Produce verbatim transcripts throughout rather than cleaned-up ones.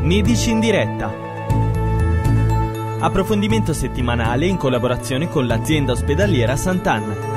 Medici in diretta. Approfondimento settimanale in collaborazione con l'azienda ospedaliera Sant'Anna.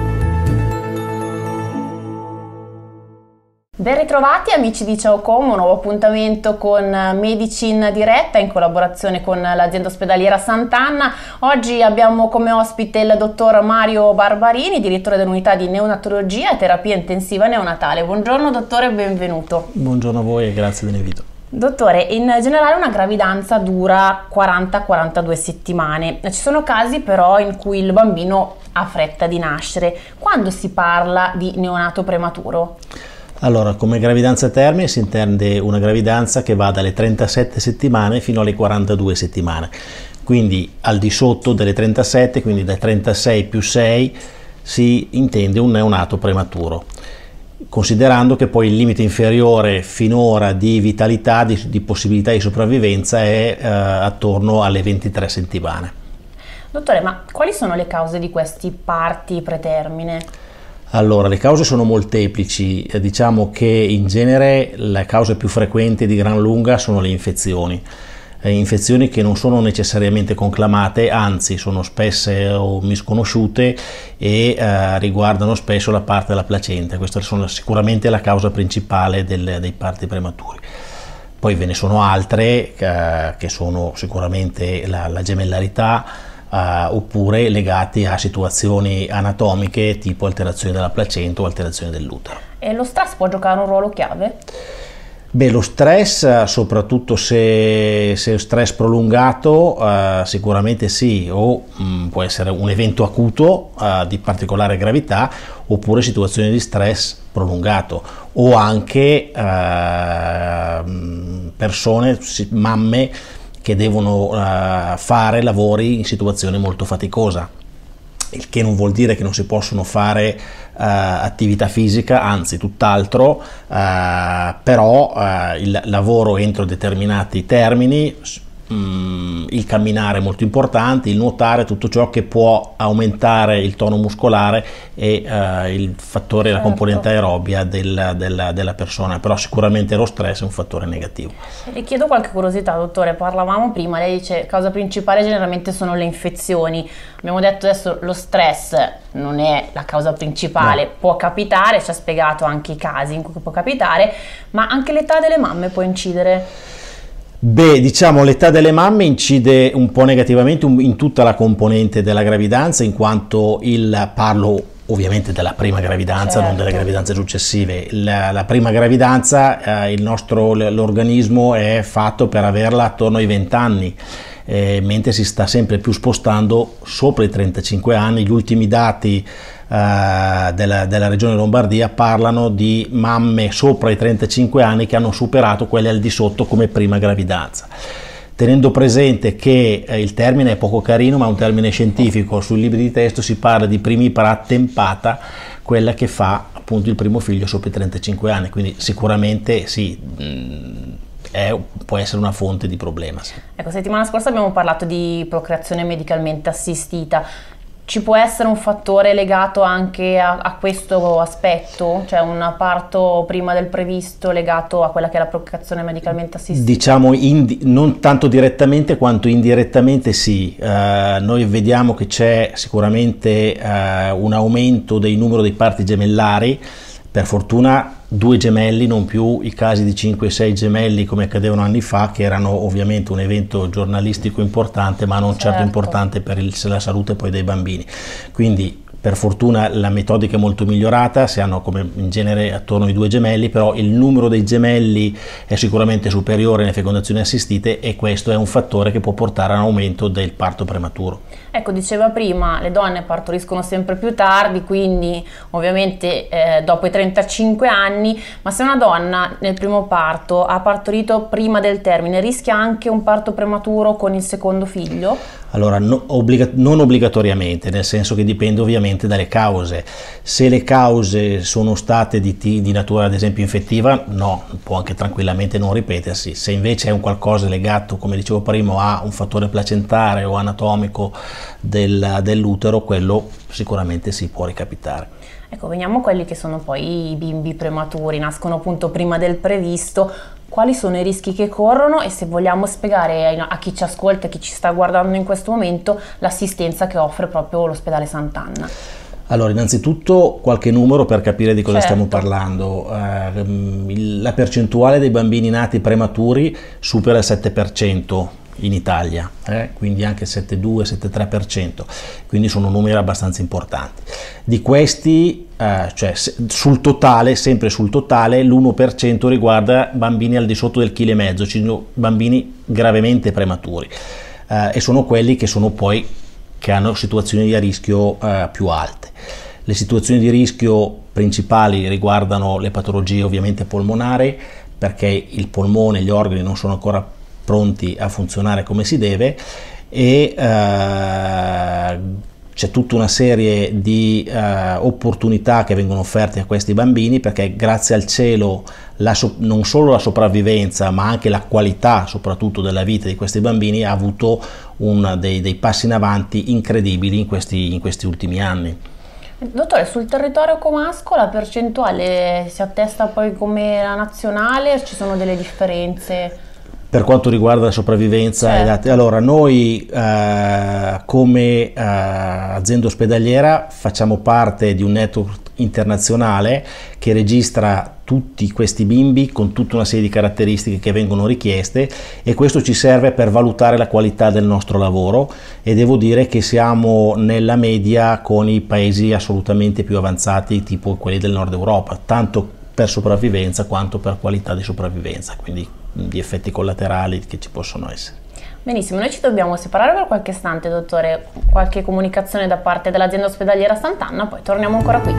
Ben ritrovati amici di Ciao Como, un nuovo appuntamento con Medici in diretta in collaborazione con l'azienda ospedaliera Sant'Anna. Oggi abbiamo come ospite il dottor Mario Barbarini, direttore dell'unità di neonatologia e terapia intensiva neonatale. Buongiorno dottore e benvenuto. Buongiorno a voi e grazie dell'invito. Dottore, in generale una gravidanza dura quaranta quarantadue settimane. Ci sono casi però in cui il bambino ha fretta di nascere. Quando si parla di neonato prematuro? Allora, come gravidanza a termine si intende una gravidanza che va dalle trentasette settimane fino alle quarantadue settimane, quindi al di sotto delle trentasette, quindi dai trentasei più sei, si intende un neonato prematuro, considerando che poi il limite inferiore finora di vitalità, di, di possibilità di sopravvivenza è eh, attorno alle ventitré settimane. Dottore, ma quali sono le cause di questi parti pretermine? Allora, le cause sono molteplici, eh, diciamo che in genere la causa più frequente di gran lunga sono le infezioni, eh, infezioni che non sono necessariamente conclamate, anzi sono spesse o misconosciute e eh, riguardano spesso la parte della placenta. Questa sono sicuramente la causa principale del, dei parti prematuri. Poi ve ne sono altre eh, che sono sicuramente la, la gemellarità, Uh, oppure legati a situazioni anatomiche tipo alterazioni della placenta o alterazioni dell'utero. E lo stress può giocare un ruolo chiave? Beh, lo stress, soprattutto se, se è stress prolungato, uh, sicuramente sì, o um, può essere un evento acuto uh, di particolare gravità, oppure situazioni di stress prolungato, o anche uh, persone, mamme, che devono uh, fare lavori in situazione molto faticosa, il che non vuol dire che non si possono fare uh, attività fisica, anzi tutt'altro, uh, però uh, il lavoro entro determinati termini, um, il camminare è molto importante, il nuotare, tutto ciò che può aumentare il tono muscolare e uh, il fattore, certo, la componente aerobia del, del, della persona, però sicuramente lo stress è un fattore negativo. Le chiedo qualche curiosità, dottore. Parlavamo prima, lei dice causa principale generalmente sono le infezioni. Abbiamo detto adesso lo stress non è la causa principale, no. Può capitare, ci ha spiegato anche i casi in cui può capitare, ma anche l'età delle mamme può incidere? Beh, diciamo l'età delle mamme incide un po' negativamente in tutta la componente della gravidanza, in quanto il parlo ovviamente della prima gravidanza, certo, non delle gravidanze successive. La, la prima gravidanza, eh, il nostro l'organismo è fatto per averla attorno ai venti anni, eh, mentre si sta sempre più spostando sopra i trentacinque anni. Gli ultimi dati Uh, della, della regione Lombardia parlano di mamme sopra i trentacinque anni che hanno superato quelle al di sotto come prima gravidanza, tenendo presente che eh, il termine è poco carino ma è un termine scientifico. Sui libri di testo si parla di primipara attempata, quella che fa appunto il primo figlio sopra i trentacinque anni, quindi sicuramente sì, mh, È, può essere una fonte di problema. Sì. Ecco, settimana scorsa abbiamo parlato di procreazione medicalmente assistita. Ci può essere un fattore legato anche a, a questo aspetto, cioè un parto prima del previsto legato a quella che è la procreazione medicalmente assistita? Diciamo non tanto direttamente quanto indirettamente sì. Uh, noi vediamo che c'è sicuramente uh, un aumento del numero dei parti gemellari, per fortuna due gemelli, non più i casi di cinque sei gemelli come accadevano anni fa, che erano ovviamente un evento giornalistico importante ma non certo, certo importante per il, la salute poi dei bambini. Quindi per fortuna la metodica è molto migliorata, si hanno come in genere attorno ai due gemelli, però il numero dei gemelli è sicuramente superiore nelle fecondazioni assistite e questo è un fattore che può portare a un aumento del parto prematuro. Ecco, diceva prima, le donne partoriscono sempre più tardi, quindi ovviamente eh, dopo i trentacinque anni, ma se una donna nel primo parto ha partorito prima del termine, rischia anche un parto prematuro con il secondo figlio? Allora, no, obbliga non obbligatoriamente, nel senso che dipende ovviamente dalle cause. Se le cause sono state di, di natura ad esempio infettiva, no, può anche tranquillamente non ripetersi. Se invece è un qualcosa legato, come dicevo prima, a un fattore placentare o anatomico del, dell'utero, quello sicuramente si può ricapitare. Ecco, veniamo a quelli che sono poi i bimbi prematuri, nascono appunto prima del previsto. quali sono i rischi che corrono e se vogliamo spiegare a chi ci ascolta e chi ci sta guardando in questo momento l'assistenza che offre proprio l'ospedale Sant'Anna. Allora, innanzitutto qualche numero per capire di cosa certo. stiamo parlando. Eh, la percentuale dei bambini nati prematuri supera il sette per cento in Italia, eh? quindi anche sette virgola due sette virgola tre per cento, quindi sono numeri abbastanza importanti. Di questi, eh, cioè sul totale, sempre sul totale, l'uno per cento riguarda bambini al di sotto del chilo e mezzo, cioè bambini gravemente prematuri, eh, e sono quelli che sono poi che hanno situazioni di rischio eh, più alte. Le situazioni di rischio principali riguardano le patologie ovviamente polmonari, perché il polmone, gli organi non sono ancora pronti a funzionare come si deve, e eh, c'è tutta una serie di eh, opportunità che vengono offerte a questi bambini, perché grazie al cielo la so- non solo la sopravvivenza ma anche la qualità soprattutto della vita di questi bambini ha avuto un dei, dei passi in avanti incredibili in questi, in questi ultimi anni. Dottore, sul territorio comasco la percentuale si attesta poi come la nazionale, ci sono delle differenze? Per quanto riguarda la sopravvivenza, certo. Allora noi eh, come eh, azienda ospedaliera facciamo parte di un network internazionale che registra tutti questi bimbi con tutta una serie di caratteristiche che vengono richieste, e questo ci serve per valutare la qualità del nostro lavoro, e devo dire che siamo nella media con i paesi assolutamente più avanzati, tipo quelli del nord Europa, tanto per sopravvivenza quanto per qualità di sopravvivenza, quindi di effetti collaterali che ci possono essere. Benissimo, noi ci dobbiamo separare per qualche istante, dottore, qualche comunicazione da parte dell'azienda ospedaliera Sant'Anna, poi torniamo ancora qui.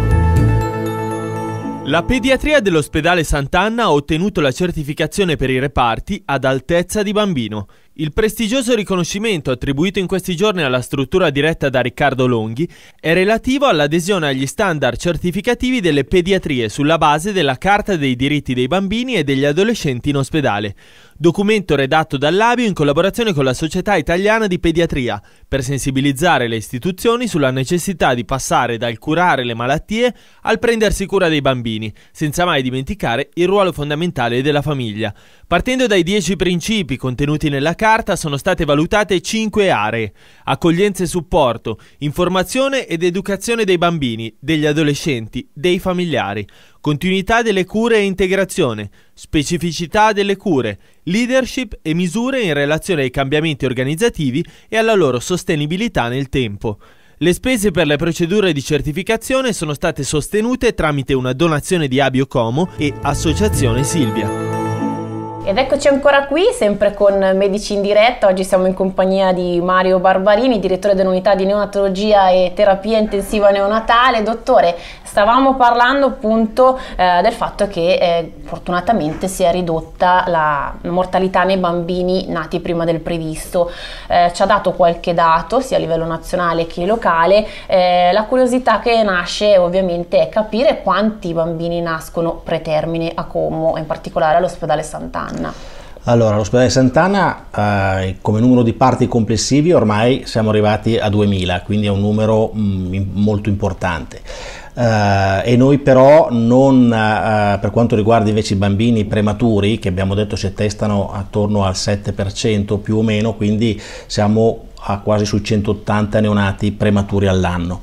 La pediatria dell'ospedale Sant'Anna ha ottenuto la certificazione per i reparti ad altezza di bambino. Il prestigioso riconoscimento attribuito in questi giorni alla struttura diretta da Riccardo Longhi è relativo all'adesione agli standard certificativi delle pediatrie sulla base della Carta dei diritti dei bambini e degli adolescenti in ospedale, documento redatto dall'A B I O in collaborazione con la Società Italiana di Pediatria per sensibilizzare le istituzioni sulla necessità di passare dal curare le malattie al prendersi cura dei bambini, senza mai dimenticare il ruolo fondamentale della famiglia. Partendo dai dieci principi contenuti nella Carta sono state valutate cinque aree: accoglienza e supporto, informazione ed educazione dei bambini, degli adolescenti, dei familiari, continuità delle cure e integrazione, specificità delle cure, leadership e misure in relazione ai cambiamenti organizzativi e alla loro sostenibilità nel tempo. Le spese per le procedure di certificazione sono state sostenute tramite una donazione di A B I O Como e Associazione Silvia. Ed eccoci ancora qui, sempre con Medici in Diretta. Oggi siamo in compagnia di Mario Barbarini, direttore dell'unità di neonatologia e terapia intensiva neonatale. Dottore, stavamo parlando appunto eh, del fatto che eh, fortunatamente si è ridotta la mortalità nei bambini nati prima del previsto. Eh, ci ha dato qualche dato sia a livello nazionale che locale. Eh, la curiosità che nasce ovviamente è capire quanti bambini nascono pretermine a Como, in particolare all'ospedale Sant'Anna. Allora, all'ospedale Sant'Anna eh, come numero di parti complessivi ormai siamo arrivati a duemila, quindi è un numero mh, molto importante. Uh, e noi però non, uh, per quanto riguarda invece i bambini prematuri, che abbiamo detto si attestano attorno al sette per cento più o meno, quindi siamo a quasi sui centottanta neonati prematuri all'anno.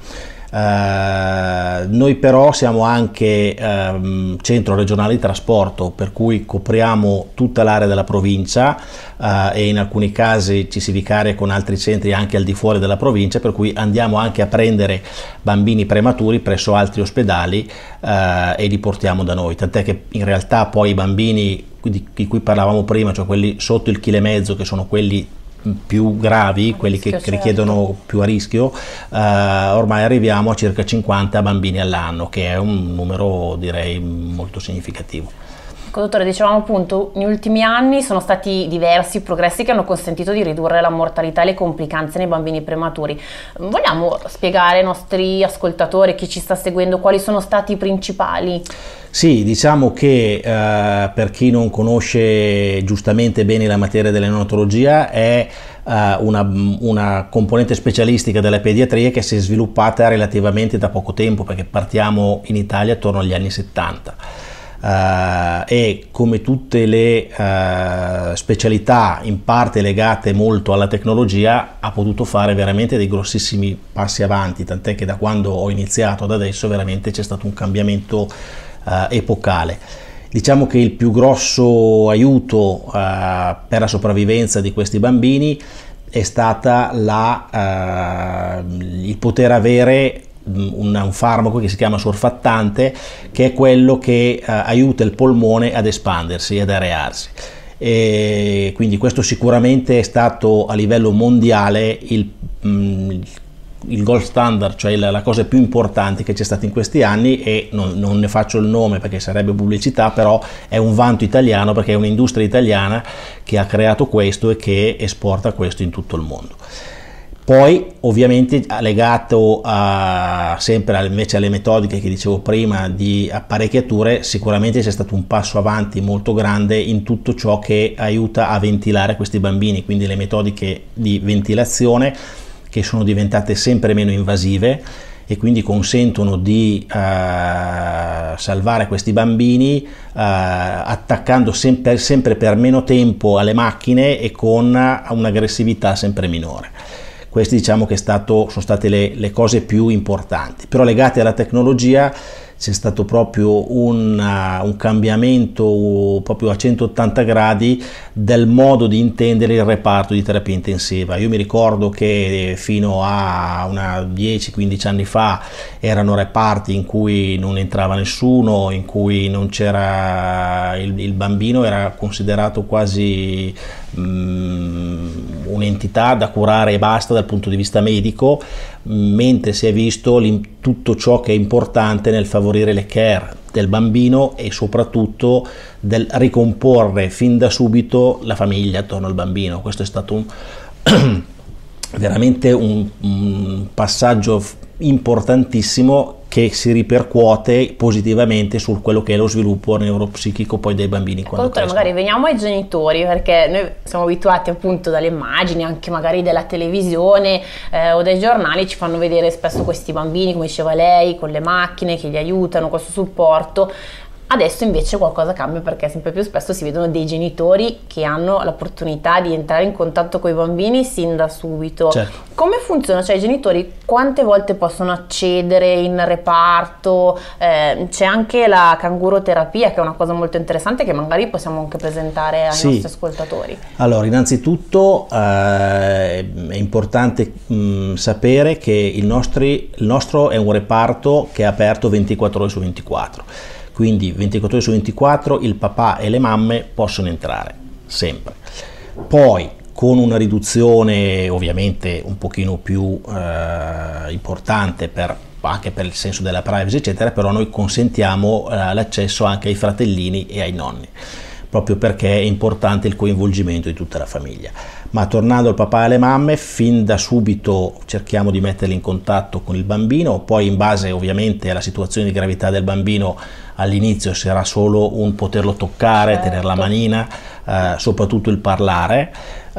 Uh, noi però siamo anche um, centro regionale di trasporto, per cui copriamo tutta l'area della provincia uh, e in alcuni casi ci si vicaria con altri centri anche al di fuori della provincia, per cui andiamo anche a prendere bambini prematuri presso altri ospedali uh, e li portiamo da noi, tant'è che in realtà poi i bambini di, di cui parlavamo prima, cioè quelli sotto il chilo e mezzo, che sono quelli più gravi, quelli che, che richiedono più a rischio, eh, ormai arriviamo a circa cinquanta bambini all'anno, che è un numero direi molto significativo. Ecco, dottore, dicevamo appunto, negli ultimi anni sono stati diversi progressi che hanno consentito di ridurre la mortalità e le complicanze nei bambini prematuri. Vogliamo spiegare ai nostri ascoltatori, chi ci sta seguendo, quali sono stati i principali? Sì, diciamo che eh, per chi non conosce giustamente bene la materia della neonatologia, è eh, una, una componente specialistica della pediatria che si è sviluppata relativamente da poco tempo, perché partiamo in Italia attorno agli anni settanta. Uh, e come tutte le uh, specialità in parte legate molto alla tecnologia ha potuto fare veramente dei grossissimi passi avanti, tant'è che da quando ho iniziato ad adesso veramente c'è stato un cambiamento uh, epocale. Diciamo che il più grosso aiuto uh, per la sopravvivenza di questi bambini è stata la, uh, il poter avere Un, un farmaco che si chiama surfattante, che è quello che uh, aiuta il polmone ad espandersi e ad arearsi, e quindi questo sicuramente è stato a livello mondiale il, mm, il gold standard, cioè la, la cosa più importante che c'è stata in questi anni, e non, non ne faccio il nome perché sarebbe pubblicità, però è un vanto italiano perché è un'industria italiana che ha creato questo e che esporta questo in tutto il mondo. Poi ovviamente legato a, sempre invece alle metodiche che dicevo prima di apparecchiature, sicuramente c'è stato un passo avanti molto grande in tutto ciò che aiuta a ventilare questi bambini, quindi le metodiche di ventilazione che sono diventate sempre meno invasive e quindi consentono di uh, salvare questi bambini uh, attaccando sempre, sempre per meno tempo alle macchine e con un'aggressività sempre minore. Queste diciamo che è stato, sono state le, le cose più importanti, però legate alla tecnologia c'è stato proprio un, uh, un cambiamento proprio a centottanta gradi del modo di intendere il reparto di terapia intensiva. Io mi ricordo che fino a una dieci quindici anni fa erano reparti in cui non entrava nessuno, in cui non c'era il, il bambino era considerato quasi um, un'entità da curare e basta dal punto di vista medico, mentre si è visto tutto ciò che è importante nel favorire le care del bambino e soprattutto del ricomporre fin da subito la famiglia attorno al bambino. Questo è stato un, veramente un, un passaggio importantissimo che si ripercuote positivamente su quello che è lo sviluppo neuropsichico poi dei bambini. Ecco, dottore, magari veniamo ai genitori, perché noi siamo abituati appunto dalle immagini, anche magari della televisione eh, o dai giornali, ci fanno vedere spesso questi bambini, come diceva lei, con le macchine che li aiutano, questo supporto. Adesso invece qualcosa cambia, perché sempre più spesso si vedono dei genitori che hanno l'opportunità di entrare in contatto con i bambini sin da subito. Certo. Come funziona? Cioè i genitori quante volte possono accedere in reparto? Eh, c'è anche la canguroterapia, che è una cosa molto interessante che magari possiamo anche presentare ai sì. nostri ascoltatori. Allora, innanzitutto eh, è importante mh, sapere che il, nostri, il nostro è un reparto che è aperto ventiquattro ore su ventiquattro. Quindi ventiquattro ore su ventiquattro il papà e le mamme possono entrare, sempre. Poi con una riduzione ovviamente un pochino più eh, importante per, anche per il senso della privacy eccetera, però noi consentiamo eh, l'accesso anche ai fratellini e ai nonni, proprio perché è importante il coinvolgimento di tutta la famiglia. Ma tornando al papà e alle mamme, fin da subito cerchiamo di metterli in contatto con il bambino, poi in base ovviamente alla situazione di gravità del bambino all'inizio sarà solo un poterlo toccare, certo. tenere la manina, eh, soprattutto il parlare,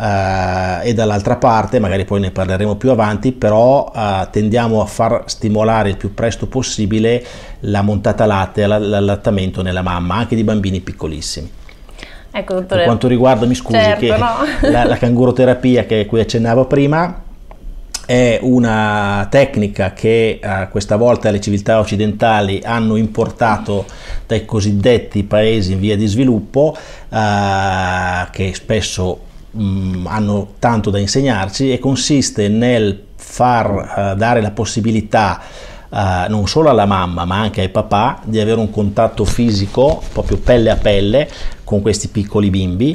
eh, e dall'altra parte, magari poi ne parleremo più avanti, però eh, tendiamo a far stimolare il più presto possibile la montata latte e l'allattamento nella mamma, anche di bambini piccolissimi. Ecco, dottore. Per quanto riguarda, mi scusi, certo, che no. la, la canguroterapia che cui accennavo prima è una tecnica che eh, questa volta le civiltà occidentali hanno importato dai cosiddetti paesi in via di sviluppo, eh, che spesso mh, hanno tanto da insegnarci, e consiste nel far eh, dare la possibilità Uh, non solo alla mamma ma anche ai papà di avere un contatto fisico proprio pelle a pelle con questi piccoli bimbi,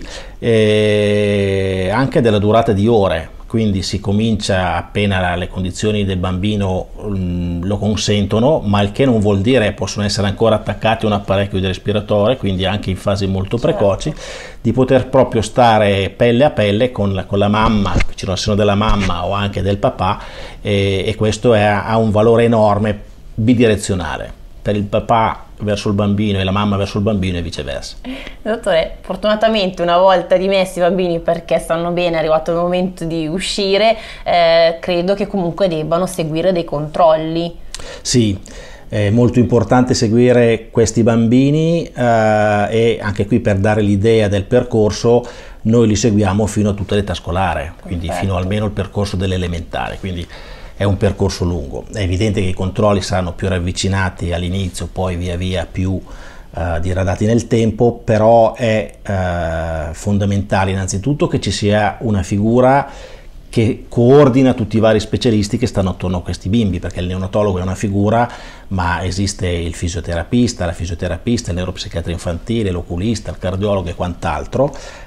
eh, anche della durata di ore. Quindi si comincia appena le condizioni del bambino mh, lo consentono, ma il che non vuol dire possono essere ancora attaccati a un apparecchio di respiratore, quindi anche in fasi molto precoci, certo. di poter proprio stare pelle a pelle con la, con la mamma, vicino al seno della mamma o anche del papà, e, e questo è, ha un valore enorme bidirezionale, per il papà verso il bambino e la mamma verso il bambino e viceversa. Dottore, fortunatamente una volta dimessi i bambini perché stanno bene, è arrivato il momento di uscire, eh, credo che comunque debbano seguire dei controlli. Sì, È molto importante seguire questi bambini eh, e anche qui, per dare l'idea del percorso, noi li seguiamo fino a tutta l'età scolare, quindi Perfetto. fino almeno al percorso dell'elementare, quindi è un percorso lungo. È evidente che i controlli saranno più ravvicinati all'inizio, poi via via più Uh, diradati nel tempo, però è uh, fondamentale innanzitutto che ci sia una figura che coordina tutti i vari specialisti che stanno attorno a questi bimbi, perché il neonatologo è una figura, ma esiste il fisioterapista, la fisioterapista, il neuropsichiatra infantile, l'oculista, il cardiologo e quant'altro,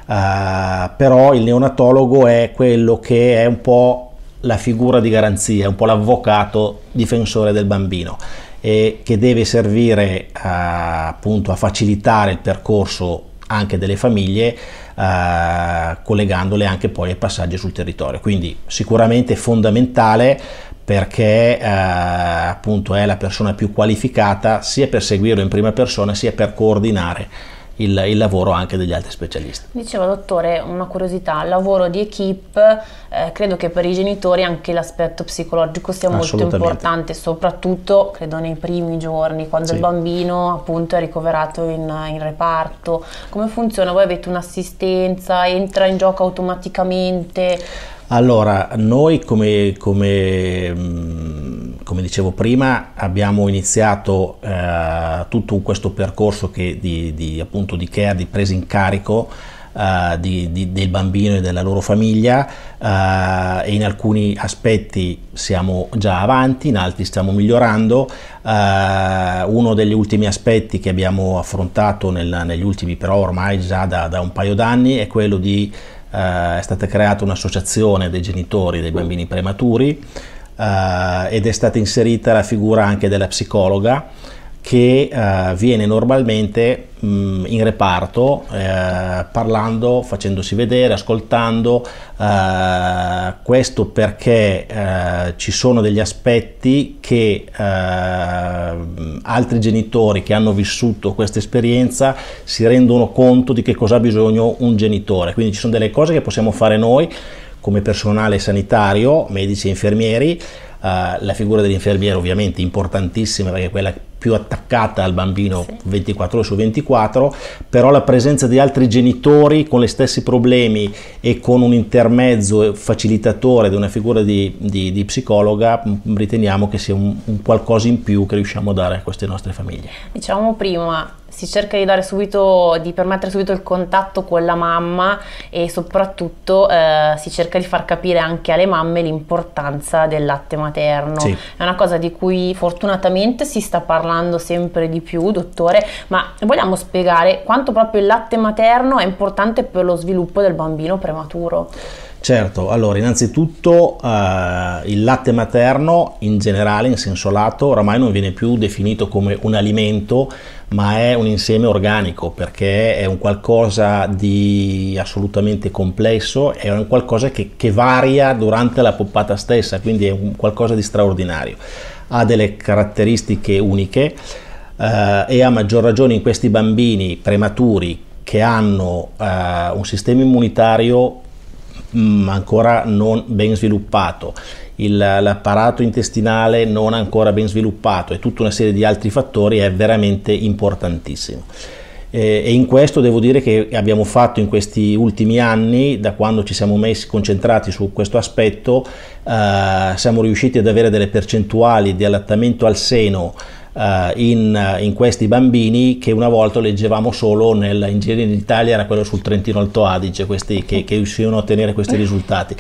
uh, però il neonatologo è quello che è un po' la figura di garanzia, un po' l'avvocato difensore del bambino, e che deve servire a, appunto a facilitare il percorso anche delle famiglie, eh, collegandole anche poi ai passaggi sul territorio. Quindi sicuramente fondamentale, perché eh, appunto è la persona più qualificata sia per seguirlo in prima persona sia per coordinare Il, il lavoro anche degli altri specialisti. Diceva, dottore, una curiosità, il lavoro di equipe, eh, credo che per i genitori anche l'aspetto psicologico sia molto importante, soprattutto credo nei primi giorni, quando sì. il bambino appunto è ricoverato in, in reparto. Come funziona? Voi avete un'assistenza, entra in gioco automaticamente? Allora, noi come, come, come dicevo prima, abbiamo iniziato eh, tutto questo percorso che di, di, appunto di care, di presa in carico eh, di, di, del bambino e della loro famiglia, eh, e in alcuni aspetti siamo già avanti, in altri stiamo migliorando. Eh, uno degli ultimi aspetti che abbiamo affrontato nel, negli ultimi, però ormai già da, da un paio d'anni, è quello di Uh, è stata creata un'associazione dei genitori dei bambini prematuri uh, ed è stata inserita la figura anche della psicologa, che uh, viene normalmente mh, in reparto uh, parlando, facendosi vedere, ascoltando, uh, questo perché uh, ci sono degli aspetti che uh, altri genitori che hanno vissuto questa esperienza si rendono conto di che cosa ha bisogno un genitore. Quindi ci sono delle cose che possiamo fare noi come personale sanitario, medici e infermieri. Uh, la figura dell'infermiere ovviamente importantissima, perché è quella più attaccata al bambino sì. ventiquattro ore su ventiquattro, però la presenza di altri genitori con gli stessi problemi e con un intermezzo facilitatore di una figura di, di, di psicologa, riteniamo che sia un, un qualcosa in più che riusciamo a dare a queste nostre famiglie. Diciamo prima, si cerca di dare subito, di permettere subito il contatto con la mamma, e soprattutto eh, si cerca di far capire anche alle mamme l'importanza del latte materno. Sì. È una cosa di cui fortunatamente si sta parlando sempre di più, dottore, ma vogliamo spiegare quanto proprio il latte materno è importante per lo sviluppo del bambino prematuro? Certo, allora innanzitutto eh, il latte materno in generale, in senso lato, oramai non viene più definito come un alimento, ma è un insieme organico, perché è un qualcosa di assolutamente complesso, è un qualcosa che, che varia durante la poppata stessa, quindi è un qualcosa di straordinario, ha delle caratteristiche uniche eh, e a maggior ragione in questi bambini prematuri che hanno eh, un sistema immunitario mh, ancora non ben sviluppato, l'apparato intestinale non ancora ben sviluppato e tutta una serie di altri fattori, è veramente importantissimo. Eh, e in questo devo dire che abbiamo fatto in questi ultimi anni, da quando ci siamo messi concentrati su questo aspetto, eh, siamo riusciti ad avere delle percentuali di allattamento al seno Uh, in, in questi bambini che una volta leggevamo solo nel, in giro in Italia era quello sul Trentino Alto Adige, questi che, che riuscivano a ottenere questi risultati.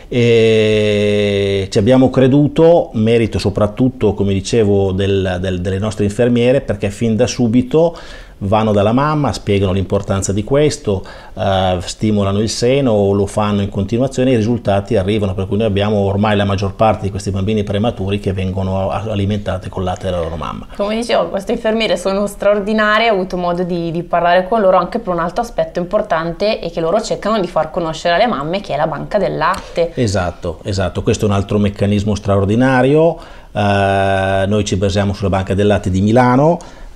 E ci abbiamo creduto, merito soprattutto, come dicevo, del, del, delle nostre infermiere, perché fin da subito vanno dalla mamma, spiegano l'importanza di questo, eh, stimolano il seno, lo fanno in continuazione e i risultati arrivano, per cui noi abbiamo ormai la maggior parte di questi bambini prematuri che vengono alimentati con latte della loro mamma. Come dicevo, queste infermiere sono straordinarie, ho avuto modo di, di parlare con loro anche per un altro aspetto importante, e che loro cercano di far conoscere alle mamme, che è la banca del latte. Esatto, esatto, questo è un altro meccanismo straordinario. Uh, noi ci basiamo sulla banca del latte di Milano,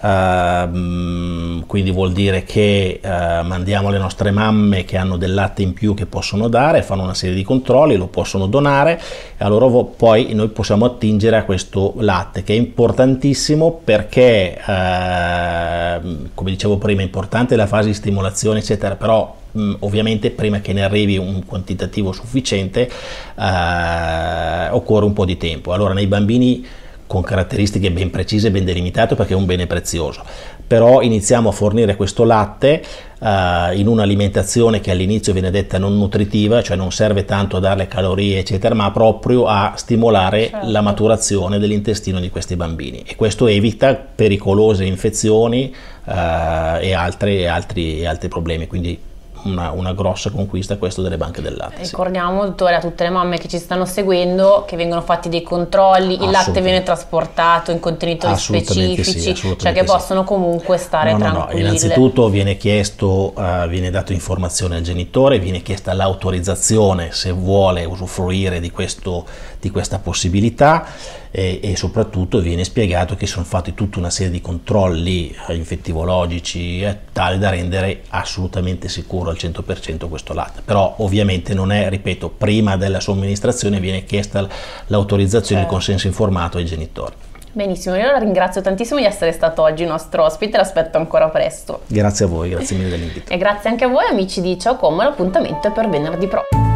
Uh, quindi vuol dire che uh, mandiamo le nostre mamme che hanno del latte in più che possono dare, fanno una serie di controlli, lo possono donare e allora poi noi possiamo attingere a questo latte, che è importantissimo perché uh, come dicevo prima è importante la fase di stimolazione eccetera, però mh, ovviamente prima che ne arrivi un quantitativo sufficiente uh, occorre un po' di tempo. Allora nei bambini con caratteristiche ben precise e ben delimitate perché è un bene prezioso, però iniziamo a fornire questo latte uh, in un'alimentazione che all'inizio viene detta non nutritiva, cioè non serve tanto a dare calorie eccetera, ma proprio a stimolare certo. la maturazione dell'intestino di questi bambini, e questo evita pericolose infezioni uh, e, altre, e, altri, e altri problemi, quindi Una, una grossa conquista questo delle banche del latte. Ricordiamo, dottore, a tutte le mamme che ci stanno seguendo che vengono fatti dei controlli, il latte viene trasportato in contenitori specifici, sì, cioè che sì. possono comunque stare no, no, tranquilli. No, innanzitutto viene chiesto, uh, viene dato informazione al genitore, viene chiesta l'autorizzazione se vuole usufruire di, questo, di questa possibilità e, e soprattutto viene spiegato che sono fatti tutta una serie di controlli infettivologici eh, tale da rendere assolutamente sicuro al cento per cento questo latte, però ovviamente non è, ripeto, prima della somministrazione viene chiesta l'autorizzazione, certo. il consenso informato ai genitori. Benissimo, io la ringrazio tantissimo di essere stato oggi nostro ospite, l'aspetto ancora presto. Grazie a voi, grazie mille dell'invito. E grazie anche a voi amici di Ciao Como, l'appuntamento è per venerdì prossimo.